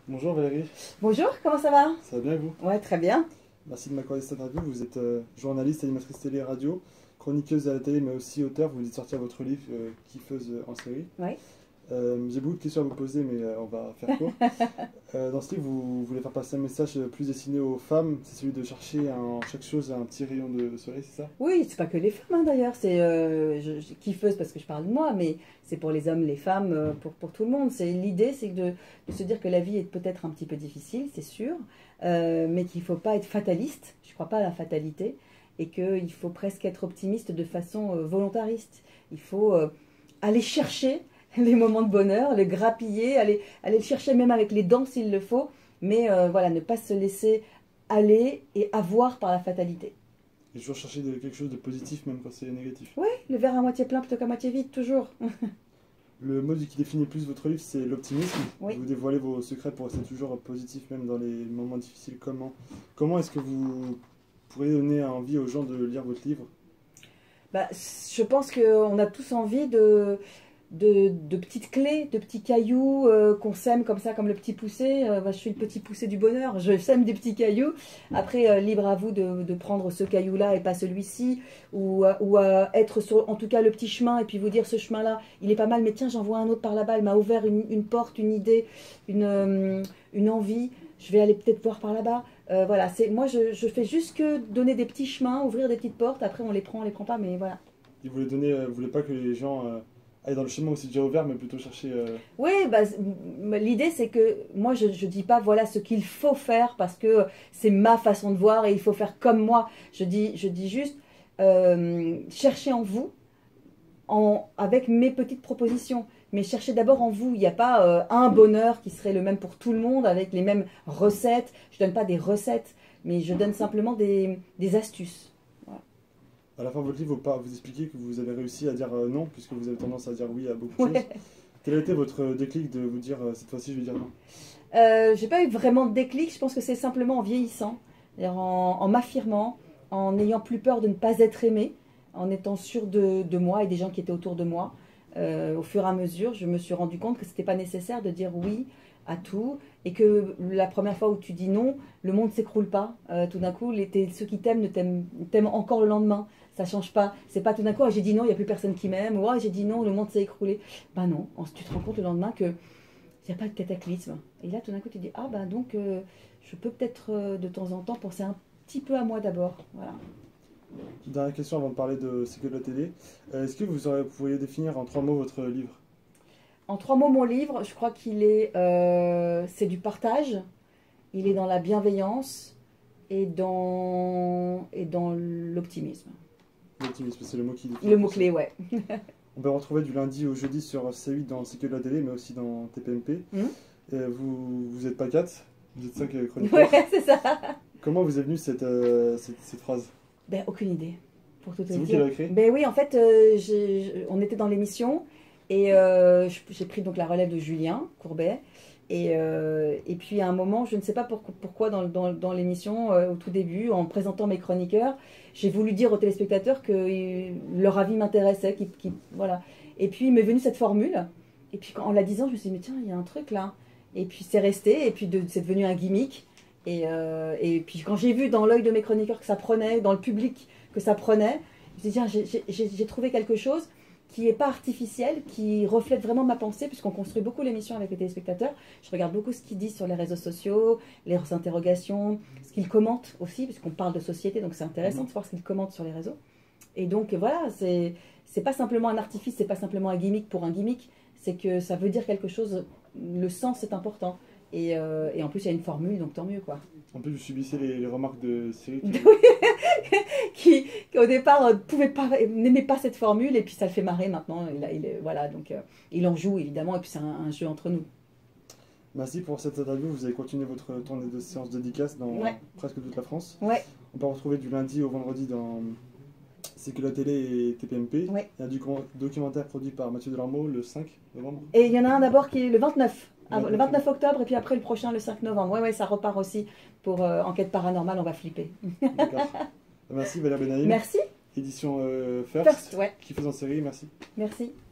Bonjour Valérie, Bonjour, comment ça va? ça va bien et vous? Ouais, très bien. Merci de m'accorder cette interview. Vous êtes journaliste, animatrice télé et radio, chroniqueuse à la télé mais aussi auteur. Vous venez de sortir votre livre Kiffeuse en série. Ouais. J'ai beaucoup de questions à vous poser mais on va faire court. Dans ce livre, vous voulez faire passer un message plus destiné aux femmes. C'est celui de chercher en chaque chose un petit rayon de soleil, c'est ça? Oui, c'est pas que les femmes hein, d'ailleurs, c'est kiffeuse parce que je parle de moi, mais c'est pour les hommes, les femmes, pour tout le monde. C'est l'idée, c'est de se dire que la vie est peut-être un petit peu difficile, c'est sûr, mais qu'il faut pas être fataliste. Je crois pas à la fatalité et qu'il faut presque être optimiste de façon volontariste. Il faut aller chercher les moments de bonheur, les grappiller, aller le chercher même avec les dents s'il le faut, mais voilà, ne pas se laisser aller et avoir par la fatalité. Et toujours chercher quelque chose de positif même quand c'est négatif. Oui, le verre à moitié plein plutôt qu'à moitié vide, toujours. Le mot qui définit plus votre livre, c'est l'optimisme. Oui. Vous dévoilez vos secrets pour rester toujours positif même dans les moments difficiles. Comment est-ce que vous pourriez donner envie aux gens de lire votre livre? Bah, je pense qu'on a tous envie de petites clés, de petits cailloux qu'on sème comme ça, comme le petit poussé. Bah, je suis le petit poussé du bonheur, je sème des petits cailloux. Après, libre à vous de prendre ce caillou-là et pas celui-ci, ou être sur, en tout cas, le petit chemin, et puis vous dire, ce chemin-là, il est pas mal, mais tiens, j'en vois un autre par là-bas, il m'a ouvert une porte, une idée, une envie, je vais aller peut-être voir par là-bas. Voilà, moi, je fais juste que donner des petits chemins, ouvrir des petites portes, après on les prend pas, mais voilà. Et vous voulez pas que les gens aillent dans le chemin où c'est déjà ouvert, mais plutôt chercher. Oui, bah, l'idée c'est que moi je dis pas voilà ce qu'il faut faire parce que c'est ma façon de voir et il faut faire comme moi. Je dis juste cherchez en vous avec mes petites propositions. Mais cherchez d'abord en vous. Il n'y a pas un bonheur qui serait le même pour tout le monde avec les mêmes recettes. Je ne donne pas des recettes, mais je donne simplement des astuces. Voilà. À la fin de votre livre, vous expliquez que vous avez réussi à dire non, puisque vous avez tendance à dire oui à beaucoup de choses. Ouais. Quel a été votre déclic de vous dire cette fois-ci je vais dire non? J'ai pas eu vraiment de déclic, je pense que c'est simplement en vieillissant, c'est-à-dire en m'affirmant, en n'ayant plus peur de ne pas être aimé, en étant sûr de moi et des gens qui étaient autour de moi. Au fur et à mesure, je me suis rendu compte que c'était pas nécessaire de dire oui à tout et que la première fois où tu dis non, le monde s'écroule pas. Tout d'un coup, ceux qui t'aiment t'aiment encore le lendemain. Ça change pas. C'est pas tout d'un coup, ah, j'ai dit non, il n'y a plus personne qui m'aime, ou ah, j'ai dit non, le monde s'est écroulé. Ben non, tu te rends compte le lendemain que il n'y a pas de cataclysme. Et là, tout d'un coup, tu dis, ah ben donc, je peux peut-être de temps en temps penser un petit peu à moi d'abord. Voilà. Dernière question avant de parler de C'est que de la télé. Est-ce que vous pourriez définir en 3 mots votre livre? En 3 mots, mon livre, je crois c'est du partage, il est dans la bienveillance et dans l'optimisme. L'optimisme, c'est le mot qui définit. Le mot-clé, ouais. On peut retrouver du lundi au jeudi sur C8 dans C'est que de la télé, mais aussi dans TPMP. Vous êtes pas 4, vous êtes 5 chroniqueurs. Ouais, c'est ça. Comment vous est venue cette phrase? Ben, aucune idée, pour tout te C'est vous qui dire. l'avez créée? Ben oui, en fait, on était dans l'émission et j'ai pris donc la relève de Julien Courbet. Et puis à un moment, je ne sais pas pourquoi dans l'émission, au tout début, en présentant mes chroniqueurs, j'ai voulu dire aux téléspectateurs que leur avis m'intéressait. Voilà. Et puis il m'est venu cette formule. Et puis en la disant, je me suis dit, mais tiens, il y a un truc là. Et puis c'est resté, et puis c'est devenu un gimmick. Et puis quand j'ai vu dans l'œil de mes chroniqueurs que ça prenait, dans le public que ça prenait, je me suis dit, tiens, j'ai trouvé quelque chose qui n'est pas artificiel, qui reflète vraiment ma pensée, puisqu'on construit beaucoup l'émission avec les téléspectateurs. Je regarde beaucoup ce qu'ils disent sur les réseaux sociaux, leurs interrogations, ce qu'ils commentent aussi, puisqu'on parle de société, donc c'est intéressant de voir ce qu'ils commentent sur les réseaux. Et donc voilà, c'est pas simplement un artifice, c'est pas simplement un gimmick pour un gimmick, c'est que ça veut dire quelque chose, le sens est important. Et en plus, il y a une formule, donc tant mieux, quoi. En plus, vous subissez les remarques de Cyril qui au départ n'aimait pas cette formule, et puis ça le fait marrer maintenant. Voilà, donc il en joue, évidemment, et puis c'est un jeu entre nous. Merci pour cette interview. Vous avez continué votre tournée de séances dédicaces dans presque toute la France. Ouais. On peut retrouver du lundi au vendredi dans C'est que la télé et TPMP. Ouais. Il y a du documentaire produit par Mathieu Delormeau le 5 novembre. Et il y en a un d'abord qui est le 29. Le 29 octobre, et puis après le prochain, le 5 novembre. Ouais, ça repart aussi pour Enquête paranormale, on va flipper. D'accord. Merci Valérie Benaïm. Merci. Édition First, ouais. qui fait en série, merci. Merci.